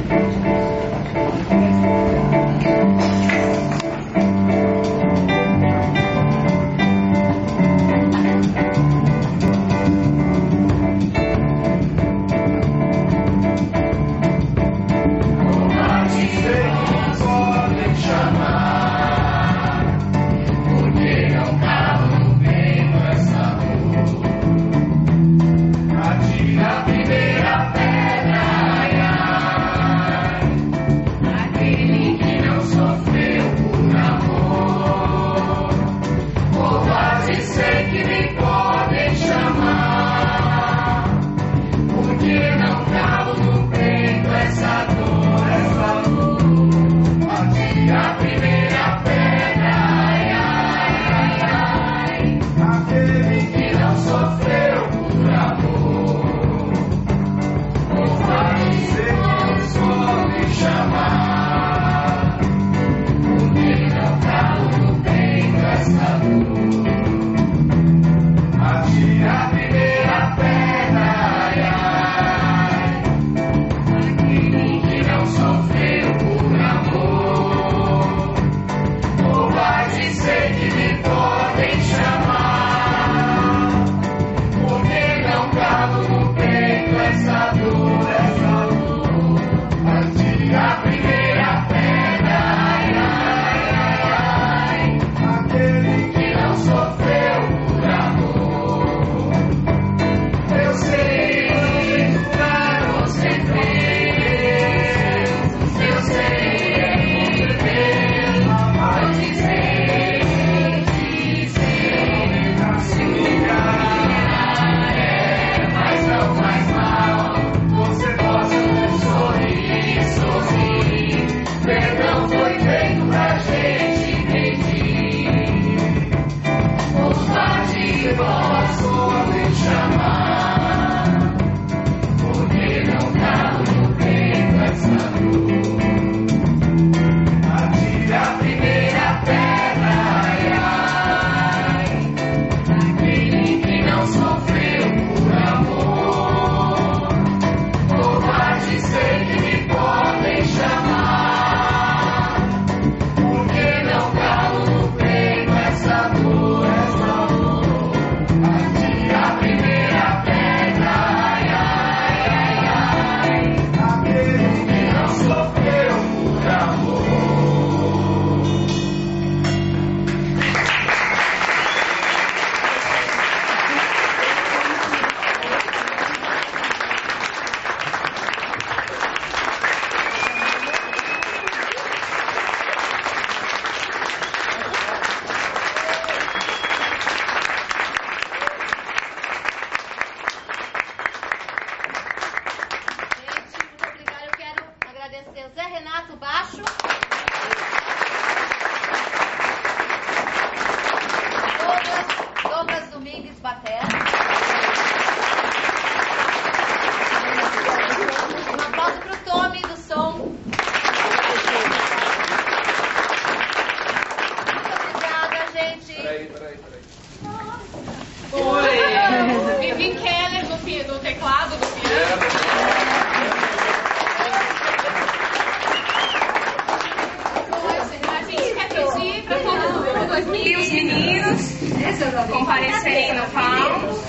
comparecerem no palco.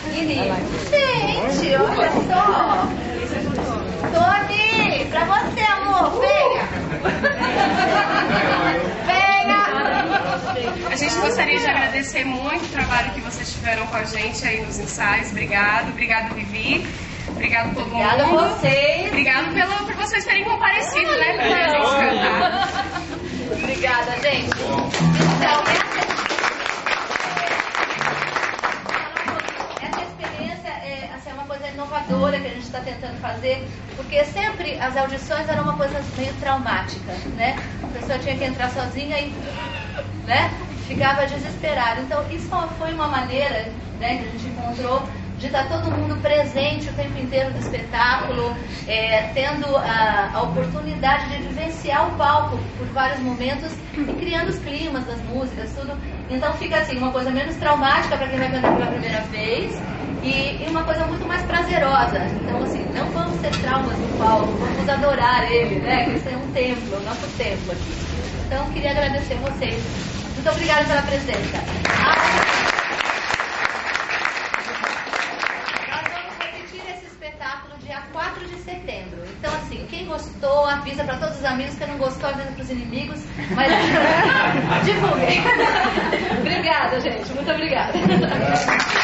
Gente, olha só. Tony, pra você, amor, venha. Venha. A gente gostaria de agradecer muito o trabalho que vocês tiveram com a gente aí nos ensaios. Obrigado, obrigado, Vivi. Obrigado a todo mundo. Obrigada a vocês. Obrigado por vocês terem comparecido, né, pra ver a gente cantar. Obrigada, gente. Então, essa experiência é uma coisa inovadora que a gente está tentando fazer, porque sempre as audições eram uma coisa meio traumática, né? A pessoa tinha que entrar sozinha e, né, ficava desesperada. Então, isso foi uma maneira, né, que a gente encontrou de estar todo mundo presente o tempo inteiro do espetáculo, tendo a oportunidade de vivenciar o palco por vários momentos e criando os climas das músicas, tudo. Então fica assim, uma coisa menos traumática para quem vai cantar pela primeira vez E uma coisa muito mais prazerosa. Então, assim, não vamos ter traumas no palco, vamos adorar ele, né? Que esse é um templo, o nosso templo aqui. Então, queria agradecer a vocês. Muito obrigada pela presença. Nós vamos repetir esse espetáculo dia 4 de setembro. Então, assim, quem gostou, avisa para todos os amigos. Quem não gostou, avisa para os inimigos. Mas divulguem. Obrigada, gente. Muito obrigada.